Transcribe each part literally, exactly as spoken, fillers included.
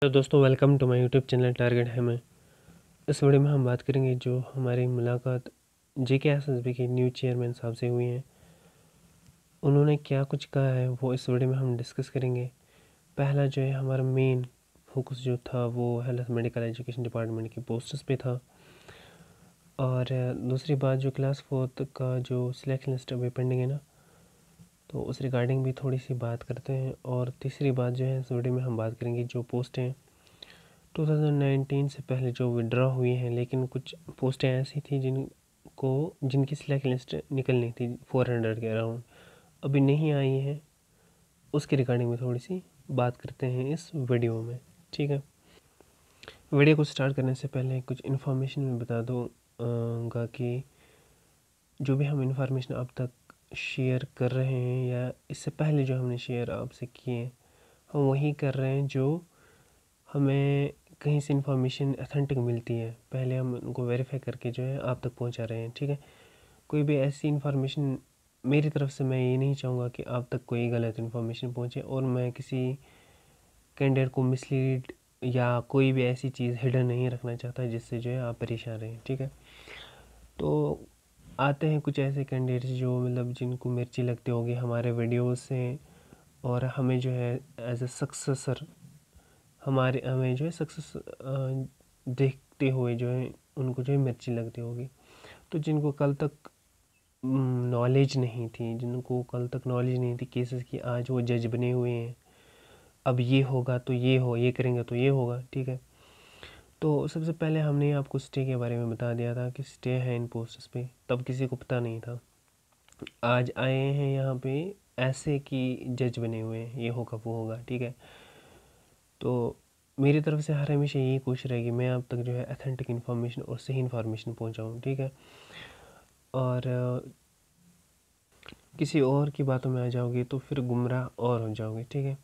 तो दोस्तों welcome to my YouTube channel target है मैं। इस वीडियो में हम बात करेंगे जो हमारी मुलाकात जेके एसएसबी के न्यू चेयरमैन साहब से हुई है। उन्होंने क्या कुछ कहा है वो इस वीडियो में हम डिस्कस करेंगे। पहला जो है हमारा मेन फोकस जो था वो हेल्थ मेडिकल एजुकेशन डिपार्टमेंट की पोस्ट्स पे था, और दूसरी बात जो क्लास फोर्थ का जो सिलेक्शन लिस्ट अभी पेंडिंग है ना, तो उस रिगार्डिंग भी थोड़ी सी बात करते हैं। और तीसरी बात जो है इस वीडियो में हम बात करेंगे जो पोस्टें दो हज़ार उन्नीस से पहले जो विड्रॉ हुई हैं, लेकिन कुछ पोस्टें ऐसी थी जिनको जिनकी सिलेक्ट लिस्ट निकलनी थी चार सौ के अराउंड, अभी नहीं आई है। उसके रिगार्डिंग में थोड़ी सी बात करते हैं इस वीडियो में, ठीक है। वीडियो को स्टार्ट करने से पहले कुछ इन्फॉर्मेशन मैं बता दूँगा कि जो भी हम इन्फॉर्मेशन अब तक शेयर कर रहे हैं या इससे पहले जो हमने शेयर आपसे किए हम वही कर रहे हैं जो हमें कहीं से इन्फॉर्मेशन अथेंटिक मिलती है। पहले हम उनको वेरीफाई करके जो है आप तक पहुंचा रहे हैं, ठीक है। कोई भी ऐसी इन्फॉर्मेशन मेरी तरफ से मैं ये नहीं चाहूँगा कि आप तक कोई गलत इन्फॉर्मेशन पहुंचे, और मैं किसी कैंडिडेट को मिसलीड या कोई भी ऐसी चीज़ हिडन नहीं रखना चाहता जिससे जो है आप परेशान रहें, ठीक है। तो आते हैं कुछ ऐसे कैंडिडेट्स जो मतलब जिनको मिर्ची लगती होगी हमारे वीडियोज़ से, और हमें जो है एज ए सक्सेसर हमारे हमें जो है सक्सेस देखते हुए जो है उनको जो है मिर्ची लगती होगी। तो जिनको कल तक नॉलेज नहीं थी जिनको कल तक नॉलेज नहीं थी केसेस की, आज वो जज बने हुए हैं। अब ये होगा तो ये हो, ये करेंगे तो ये होगा, ठीक है। तो सबसे पहले हमने आपको स्टे के बारे में बता दिया था कि स्टे है इन पोस्ट्स पे, तब किसी को पता नहीं था। आज आए हैं यहाँ पे ऐसे कि जज बने हुए हैं, ये होगा वो होगा, ठीक है। तो मेरी तरफ से हर हमेशा यही कोशिश रहेगी मैं आप तक जो है अथेंटिक इन्फॉर्मेशन और सही इन्फॉर्मेशन पहुंचाऊं, ठीक है। और किसी और की बातों में आ जाओगे तो फिर गुमराह और हो जाओगे, ठीक है।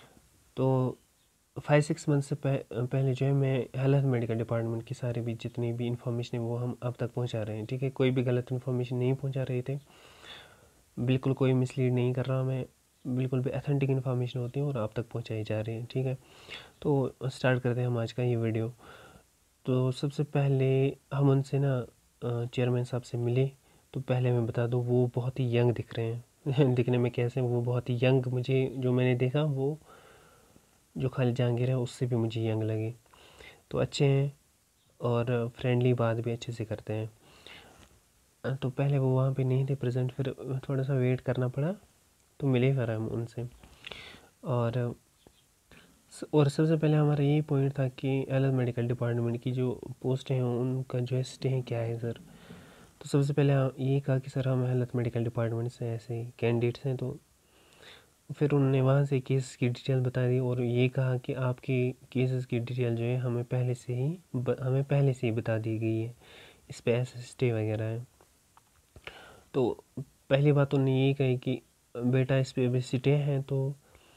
तो फाइव सिक्स मंथ से पह, पहले जो है मैं हेल्थ मेडिकल डिपार्टमेंट की सारी भी जितनी भी इन्फॉर्मेशन है वो हम अब तक पहुंचा रहे हैं, ठीक है। कोई भी गलत इन्फॉर्मेशन नहीं पहुंचा रहे थे, बिल्कुल कोई मिसलीड नहीं कर रहा मैं, बिल्कुल भी अथेंटिक इन्फॉर्मेशन होती है और आप तक पहुंचाई जा रही है, ठीक है। तो स्टार्ट करते हैं हम आज का ये वीडियो। तो सबसे पहले हम उनसे ना चेयरमैन साहब से मिले, तो पहले मैं बता दूं वो बहुत ही यंग दिख रहे हैं दिखने में कैसे वो बहुत ही यंग, मुझे जो मैंने देखा वो जो खालिद जहांगीर है उससे भी मुझे यंग लगे। तो अच्छे हैं और फ्रेंडली बात भी अच्छे से करते हैं। तो पहले वो वहाँ पे नहीं थे प्रेजेंट, फिर थोड़ा सा वेट करना पड़ा, तो मिले फिर हम उनसे। और और सबसे पहले हमारा यही पॉइंट था कि एल मेडिकल डिपार्टमेंट की जो पोस्ट हैं उनका जो है स्टे है क्या है सर। तो सबसे पहले यही कहा कि सर हम हेल्थ मेडिकल डिपार्टमेंट से ऐसे कैंडिडेट्स हैं। तो फिर उन्होंने वहाँ से केस की डिटेल बता दी और ये कहा कि आपके केसेस की डिटेल जो है हमें पहले से ही ब, हमें पहले से ही बता दी गई है, इस पर ऐसे स्टे वगैरह है। तो पहली बात उन्होंने यही कही कि बेटा इस पर अभी स्टे हैं, तो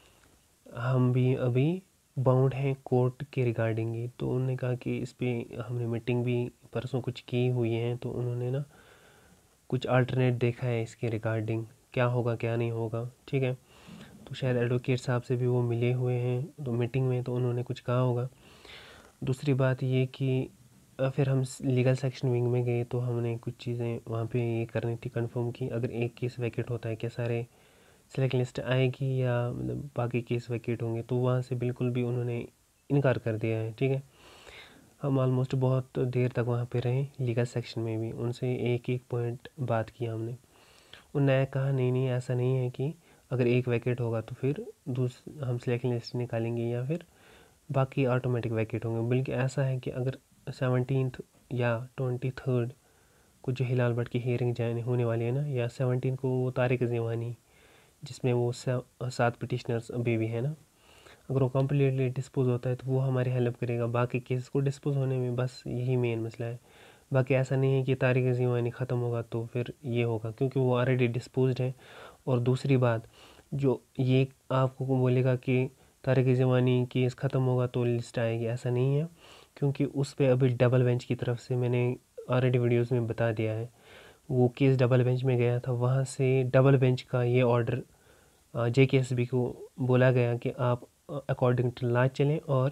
हम भी अभी बाउंड हैं कोर्ट के रिगार्डिंग ही। तो उन्होंने कहा कि इस पर हमने मीटिंग भी परसों कुछ की हुई है, तो उन्होंने ना कुछ अल्टरनेट देखा है इसके रिगार्डिंग, क्या होगा क्या नहीं होगा, ठीक है। तो शायद एडवोकेट साहब से भी वो मिले हुए हैं तो मीटिंग में, तो उन्होंने कुछ कहा होगा। दूसरी बात ये कि फिर हम लीगल सेक्शन विंग में गए, तो हमने कुछ चीज़ें वहाँ पे ये करनी थी कंफर्म की अगर एक केस वैकेट होता है क्या सारे सेलेक्ट लिस्ट आएगी या मतलब बाकी केस वैकेट होंगे। तो वहाँ से बिल्कुल भी उन्होंने इनकार कर दिया है, ठीक है। हम ऑलमोस्ट बहुत देर तक वहाँ पे रहे लीगल सेक्शन में भी, उनसे एक एक पॉइंट बात किया हमने। उन्होंने कहा नहीं नहीं ऐसा नहीं है कि अगर एक वैकेट होगा तो फिर दूस हम सिलेक्शन लिस्ट निकालेंगे या फिर बाकी ऑटोमेटिक वैकेट होंगे। बल्कि ऐसा है कि अगर सेवनटीन्थ या ट्वेंटी थर्ड को जो हिलाल भट्ट की हियरिंग जाने होने वाली है ना, या सेवनटीन को वो तारिक ज़ीवानी जिसमें वो सात पिटिशनर्स अभी भी है ना, अगर वो कम्प्लीटली डिस्पोज होता है तो वो हमारी हेल्प करेगा बाकी केस को डिस्पोज होने में, बस यही मेन मसला है। बाकी ऐसा नहीं है कि तारिक ज़ीवानी ख़त्म होगा तो फिर ये होगा, क्योंकि वो ऑलरेडी डिस्पोज्ड है। और दूसरी बात जो ये आपको बोलेगा कि तारिक ज़ीवानी केस ख़त्म होगा तो लिस्ट आएगी, ऐसा नहीं है, क्योंकि उस पर अभी डबल बेंच की तरफ से मैंने ऑलरेडी वीडियोज़ में बता दिया है, वो केस डबल बेंच में गया था, वहाँ से डबल बेंच का ये ऑर्डर जे के एस बी को बोला गया कि आप अकॉर्डिंग टू लॉ चलें और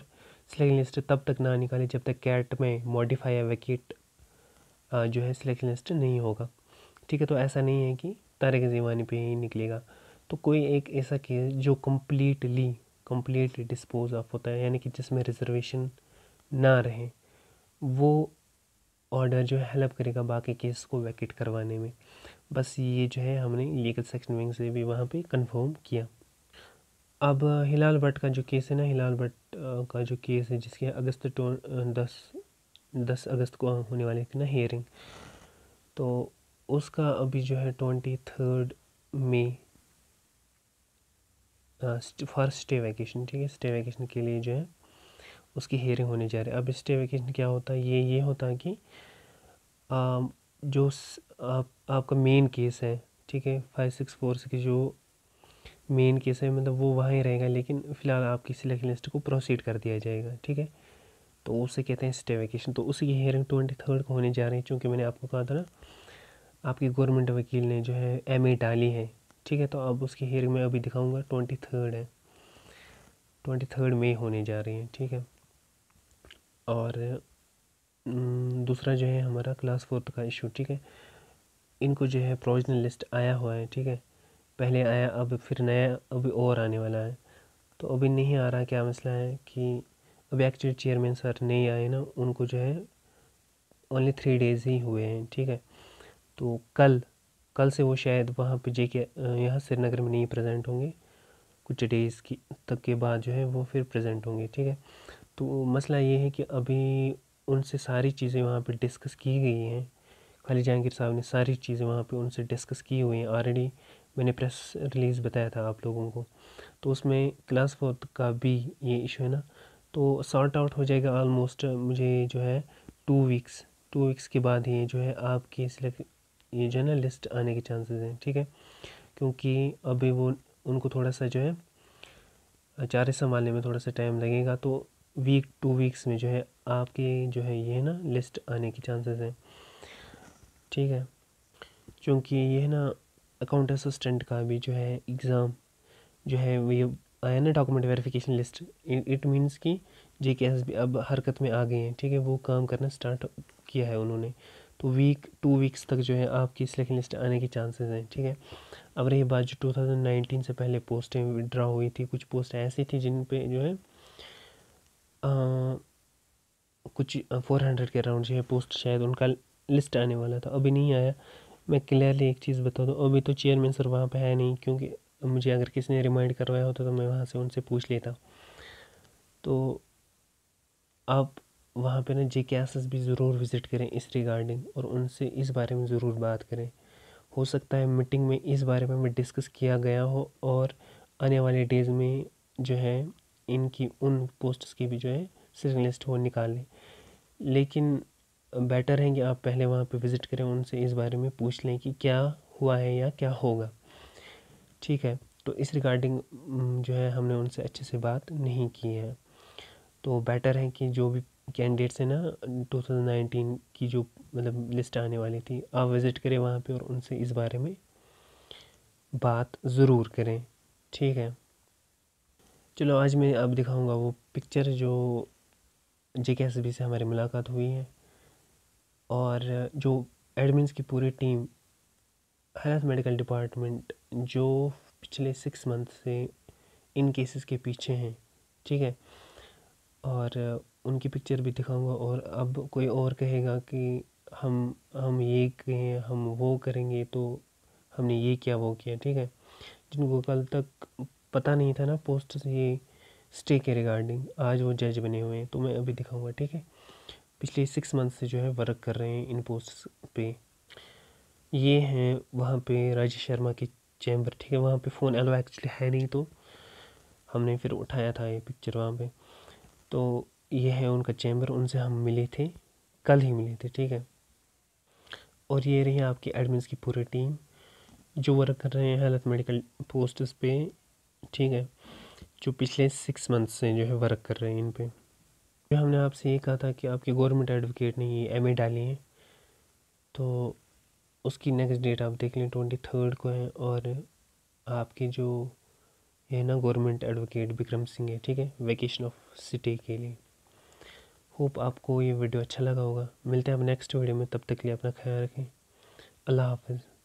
सिलेक्शन लिस्ट तब तक ना निकाले जब तक कैट में मॉडिफाई या वैकेट जो है सिलेक्शन लिस्ट नहीं होगा, ठीक है। तो ऐसा नहीं है कि तारिक ज़ीवानी पे ही निकलेगा। तो कोई एक ऐसा केस जो कम्प्लीटली कम्प्लीटली डिस्पोज ऑफ होता है, यानी कि जिसमें रिजर्वेशन ना रहे, वो ऑर्डर जो है हेल्प करेगा बाकी केस को वैकेट करवाने में। बस ये जो है हमने लीगल सेक्शन विंग से भी वहाँ पे कंफर्म किया। अब हिलाल भट्ट का जो केस है ना, हिलाल भट्ट का जो केस है जिसके अगस्त टो दस दस अगस्त को होने वाली थी ना हियरिंग, तो उसका अभी जो है ट्वेंटी थर्ड मई फॉर स्टे वैकेशन, ठीक है। स्टे वैकेशन के लिए जो है उसकी हियरिंग होने जा रही है। अब स्टे वैकेशन क्या होता है, ये ये होता है कि आ, जो स, आप, आपका मेन केस है, ठीक है, फाइव सिक्स फोर सिक्स जो मेन केस है मतलब वो वहाँ ही रहेगा, लेकिन फ़िलहाल आपकी सिलेक्शन लिस्ट को प्रोसीड कर दिया जाएगा, ठीक है। तो उसे कहते हैं स्टे वैकेशन। तो उसी की हियरिंग ट्वेंटी थर्ड को होने जा रही है, क्योंकि मैंने आपको कहा था ना आपकी गवर्नमेंट वकील ने जो है एम ए डाली है, ठीक है। तो अब उसकी हियरिंग में अभी दिखाऊंगा, ट्वेंटी थर्ड है, ट्वेंटी थर्ड मई होने जा रही है, ठीक है। और दूसरा जो है हमारा क्लास फोर्थ का इशू, ठीक है। इनको जो है प्रोविजनल लिस्ट आया हुआ है, ठीक है। पहले आया, अब फिर नया अभी और आने वाला है। तो अभी नहीं आ रहा, क्या मसला है कि अभी एक्चुअली चेयरमैन सर नहीं आए ना, उनको जो है ओनली थ्री डेज़ ही हुए हैं, ठीक है। तो कल कल से वो शायद वहाँ पे जे के यहाँ श्रीनगर में नहीं प्रेजेंट होंगे, कुछ डेज़ की तक के बाद जो है वो फिर प्रेजेंट होंगे, ठीक है। तो मसला ये है कि अभी उनसे सारी चीज़ें वहाँ पे डिस्कस की गई हैं, खालिद जहांगीर साहब ने सारी चीज़ें वहाँ पे उनसे डिस्कस की हुई हैं ऑलरेडी। मैंने प्रेस रिलीज़ बताया था आप लोगों को, तो उसमें क्लास फोर्थ का भी ये इशू है ना, तो सॉर्ट आउट हो जाएगा ऑलमोस्ट। मुझे जो है टू वीक्स टू वीक्स के बाद ही जो है आपकी सिलेक्ट ये जो है ना लिस्ट आने के चांसेस हैं, ठीक है। क्योंकि अभी वो उनको थोड़ा सा जो है चारे संभालने में थोड़ा सा टाइम लगेगा, तो वीक टू वीक्स में जो है आपकी जो है ये ना लिस्ट आने की चांसेस हैं, ठीक है। क्योंकि ये ना अकाउंट असिस्टेंट का भी जो है एग्ज़ाम जो है वो आया ना, document verification list, it means कि जे के एस भी अब हरकत में आ गए हैं, ठीक है। वो काम करना स्टार्ट किया है उन्होंने। तो वीक टू वीक्स तक जो है आपकी सिलेक्शन लिस्ट आने के चांसेस हैं, ठीक है। अब रही बात जो टू थाउजेंड नाइनटीन से पहले पोस्टें विड्रॉ हुई थी, कुछ पोस्ट ऐसी थी जिन पे जो है आ, कुछ फोर हंड्रेड के अराउंड जो है पोस्ट शायद उनका लिस्ट आने वाला था, अभी नहीं आया। मैं क्लियरली एक चीज़ बता दूँ, अभी तो चेयरमैन सर वहाँ पे है नहीं, क्योंकि मुझे अगर किसी ने रिमाइंड करवाया होता तो मैं वहाँ से उनसे पूछ लेता। तो आप वहाँ पे ना जे के एस एस भी ज़रूर विज़िट करें इस रिगार्डिंग, और उनसे इस बारे में ज़रूर बात करें। हो सकता है मीटिंग में इस बारे में मैं डिस्कस किया गया हो, और आने वाले डेज़ में जो है इनकी उन पोस्ट्स की भी जो है सिलेक्शन लिस्ट हो निकालें। लेकिन बेटर है कि आप पहले वहाँ पे विज़िट करें, उनसे इस बारे में पूछ लें कि क्या हुआ है या क्या होगा, ठीक है। तो इस रिगार्डिंग जो है हमने उनसे अच्छे से बात नहीं की है। तो बेटर है कि जो भी कैंडिडेट्स हैं ना टू थाउजेंड नाइनटीन की जो मतलब लिस्ट आने वाली थी, आप विज़िट करें वहाँ पे और उनसे इस बारे में बात ज़रूर करें, ठीक है। चलो आज मैं अब दिखाऊंगा वो पिक्चर जो जे के एस बी से हमारी मुलाकात हुई है, और जो एडमिन्स की पूरी टीम हेल्थ मेडिकल डिपार्टमेंट जो पिछले सिक्स मंथ से इन केसेस के पीछे हैं, ठीक है। और उनकी पिक्चर भी दिखाऊंगा। और अब कोई और कहेगा कि हम हम ये कहें हम वो करेंगे, तो हमने ये किया वो किया, ठीक है। जिनको कल तक पता नहीं था ना पोस्ट से ये स्टे के रिगार्डिंग, आज वो जज बने हुए हैं, तो मैं अभी दिखाऊंगा, ठीक है। पिछले सिक्स मंथ से जो है वर्क कर रहे हैं इन पोस्ट पे। ये हैं वहाँ पे राजेश शर्मा के चैम्बर, ठीक है। वहाँ पे फ़ोन अलाउ एक्चुअली है नहीं, तो हमने फिर उठाया था ये पिक्चर वहाँ पे। तो ये है उनका चैम्बर, उनसे हम मिले थे, कल ही मिले थे, ठीक है। और ये रही आपकी एडमिन्स की पूरी टीम जो वर्क कर रहे हैं हेल्थ मेडिकल पोस्ट्स पे, ठीक है, जो पिछले सिक्स मंथ से जो है वर्क कर रहे हैं इन पे। जो हमने आपसे ये कहा था कि आपकी गवर्नमेंट एडवोकेट ने ये एम ए डाली है, तो उसकी नेक्स्ट डेट आप देख लें, ट्वेंटी थर्ड को है। और आपकी जो है ना गवर्नमेंट एडवोकेट विक्रम सिंह है, ठीक है, वेकेशन ऑफ सिटी के लिए। होप आपको ये वीडियो अच्छा लगा होगा। मिलते हैं अब नेक्स्ट वीडियो में, तब तक के लिए अपना ख्याल रखें। अल्लाह हाफ़िज़।